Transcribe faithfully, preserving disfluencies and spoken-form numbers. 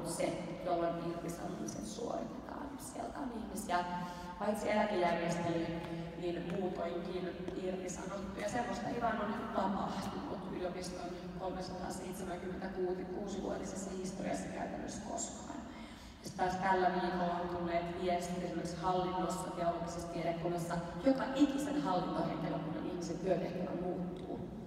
se, jolloin irtisanomisen suoritetaan. Sieltä on ihmisiä, paitsi eläkejärjestelyyn, niin muutoinkin irtisanottu. Ja semmoista ei vaan ole tapahtunut yliopiston kolmesataaseitsemänkymmentäkuusi-vuotisessa historiassa käytännössä koskaan. Ja taas tällä viikolla on tulleet viestit esimerkiksi hallinnossa, teologisessa tiedekunnassa, joka ikisen hallintohenkilökunnan ihmisen työtehtävä muuttuu.